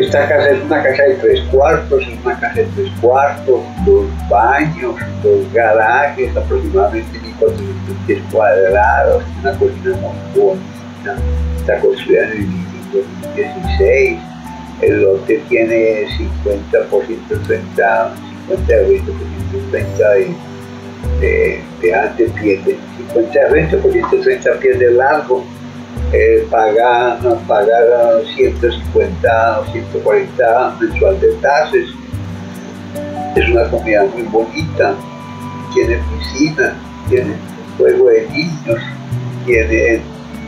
Esta casa es una casa de 3 cuartos, es una casa de 3 cuartos, 2 baños, 2 garajes, aproximadamente 1400 pies cuadrados, una cocina muy bonita, está construida en el 2016, el lote tiene 50 por 130, 50 de 20 por 130 de ancho, 50 de 20 por 130 pies de largo. Paga 150 o 140 mensual de tasas. Es una comunidad muy bonita, tiene piscina, tiene juego de niños, tiene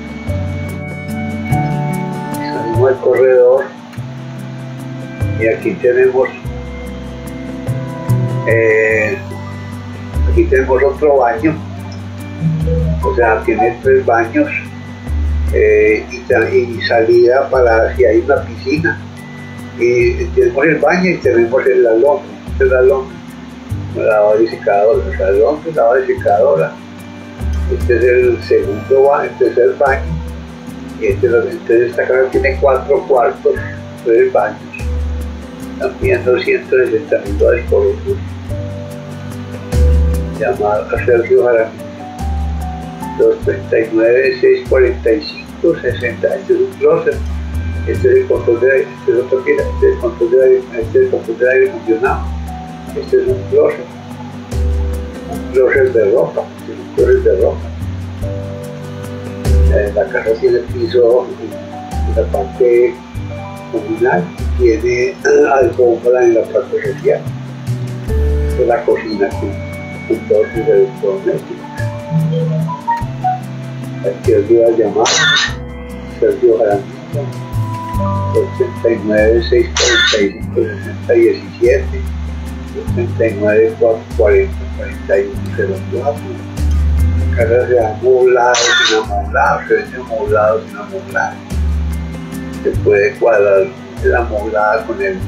salimos al corredor y aquí tenemos otro baño, o sea, tiene 3 baños. Y salida para si hay una piscina, y tenemos el baño y tenemos el lavabo de secadora, este es el segundo baño, el tercer baño, y entonces esta casa tiene 4 cuartos, 3 baños, también $260.000 por eso. Llamar a Sergio Jaramillo, 239-645-60. Este es un closet, este es el control de aire, este es otro que este es el control de aire, este es el control de aire acondicionado, este es un closet de ropa, este es un closet de ropa. La casa tiene piso en la parte comunal, tiene alfombra en la parte social. Esta es la cocina con todos sus electrodomésticos. Aquí os voy a llamar Sergio Jaramillo, 239-645-6017, 239-440-4104. La casa se ha amoblado sin amoblar, se vende amoblado sin amoblar. Se puede cuadrar la amoblada con él.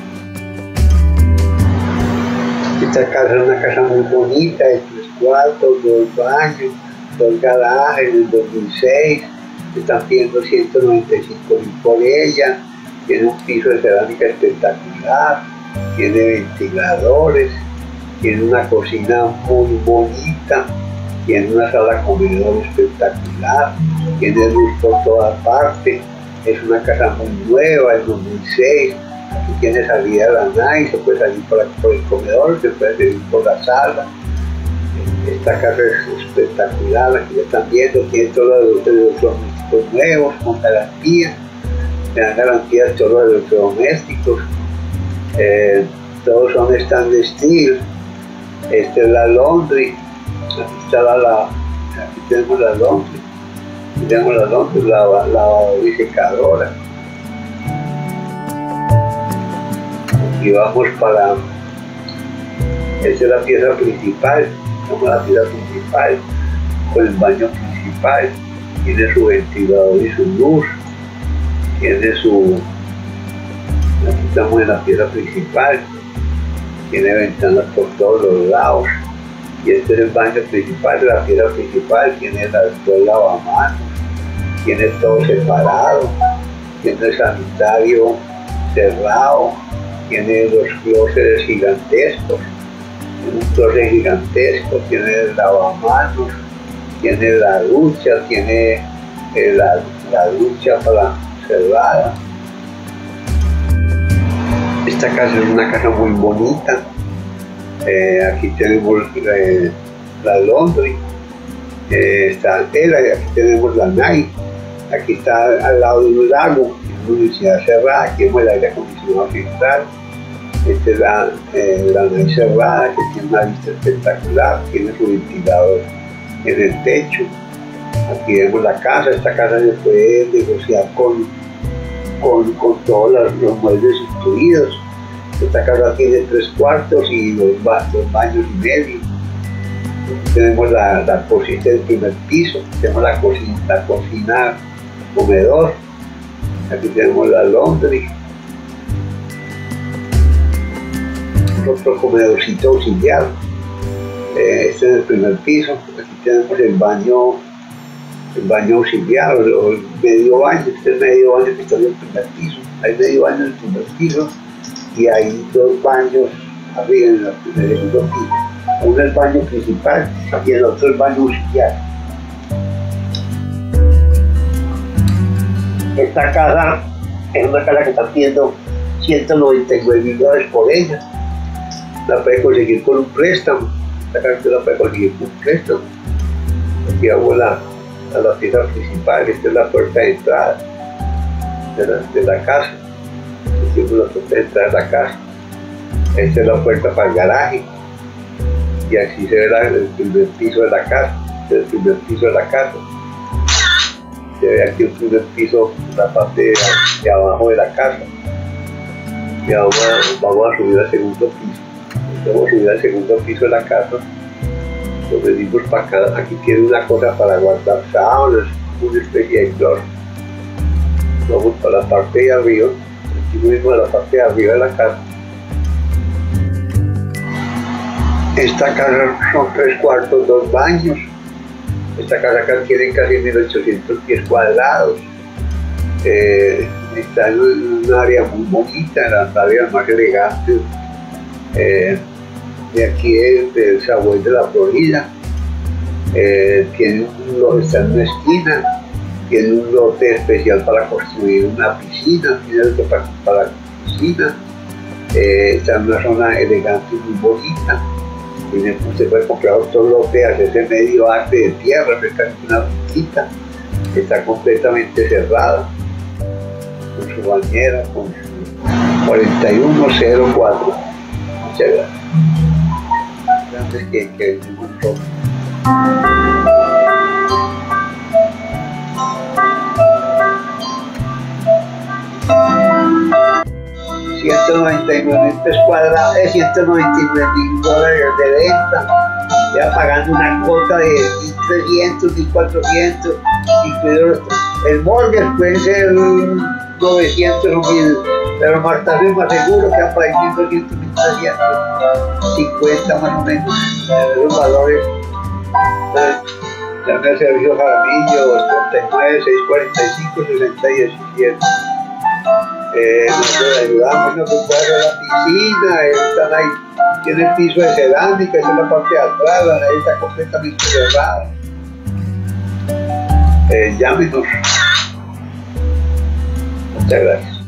Esta casa es una casa muy bonita, de 3 cuartos, 2 baños, 2 garajes, en el 2006, están pidiendo $195.000 por ella, tiene un piso de cerámica espectacular, tiene ventiladores, tiene una cocina muy bonita, tiene una sala comedor espectacular, tiene luz por todas partes, es una casa muy nueva, es 2006, aquí tiene salida a la nave, se puede salir por el comedor, se puede salir por la sala. Esta casa es espectacular, aquí lo están viendo, tiene todos los electrodomésticos nuevos, con garantía, le dan garantía a todos los electrodomésticos, todos son stainless steel. Esta es la laundry, aquí está aquí tenemos la laundry, lavadora y secadora. Aquí vamos para, esta es la pieza principal. Como la pieza principal, con el baño principal, tiene su ventilador y su luz, tiene su, aquí estamos en la pieza principal, tiene ventanas por todos los lados, y este es el baño principal de la pieza principal, tiene las 2 lavamanos, tiene todo separado, tiene el sanitario cerrado, tiene los closets gigantescos, un closet gigantesco, tiene el lavamanos, tiene la ducha, tiene la ducha para cerrada. Esta casa es una casa muy bonita. Aquí tenemos la laundry, está la tela, y aquí tenemos la night. Aquí está al lado de un lago, en una universidad cerrada, aquí tenemos el aire acondicionado central. Esta es la night cerrada, que tiene una vista espectacular, tiene su ventilador en el techo. Aquí vemos la casa, esta casa se puede negociar con todos los muebles incluidos. Esta casa tiene 3 cuartos y 2 baños y medio. Tenemos la cocina del primer piso, tenemos la cocina comedor, aquí tenemos la laundry, otro comedorcito auxiliar. Este es el primer piso, aquí tenemos el baño auxiliar, o el medio baño, este es el medio baño que está en el primer piso. hay medio baño en el primer piso y hay 2 baños arriba en el segundo piso. Uno es el baño principal y el otro es el baño auxiliar. Esta casa es una casa que está pidiendo $199.000 por ella. La puede conseguir con un préstamo. Esta casa la puede conseguir con un préstamo. Aquí vamos a la pieza principal. Esta es la puerta de entrada de la casa. Esta es la puerta de entrada de la casa. Esta es la puerta para el garaje. Y así se ve el primer piso de la casa. Este es el primer piso de la casa. Se ve aquí el primer piso, la parte de abajo de la casa. Y vamos a subir al segundo piso. Vamos a subir al segundo piso de la casa. Nos venimos para acá. Aquí tiene una cosa para guardar sábanas, una especie de cloro. Vamos para la parte de arriba. Aquí mismo a la parte de arriba de la casa. Esta casa son 3 cuartos, 2 baños. Esta casa acá tiene casi 1.800 pies cuadrados. Está en un área muy bonita, las áreas más elegantes de aquí de Sahuel de la Florida. Está en una esquina, tiene un lote especial para construir una piscina, tiene lote para piscina. Está en una zona elegante y muy bonita. Usted puede comprar otro lote, hacerse medio arte de tierra, cerca de una finquita, que está completamente cerrada, con su bañera, con su 4104. Muchas gracias. Gracias que es un montón. $199.000 pies cuadrados, $199.000 de venta, ya pagando una cuota de 1.300, 1.400, incluido el mortgage puede ser 900 o 1.000, pero más tarde más seguro que a pagar 1.200, 1.350 más o menos, esos valores. Llame al servicio Jaramillo, 39 645 6017. Nosotros ayudamos, nos compramos la piscina, están ahí, tiene el piso de cerámica, esa es la parte de atrás, la nave está completamente cerrada. Llámenos. Muchas gracias.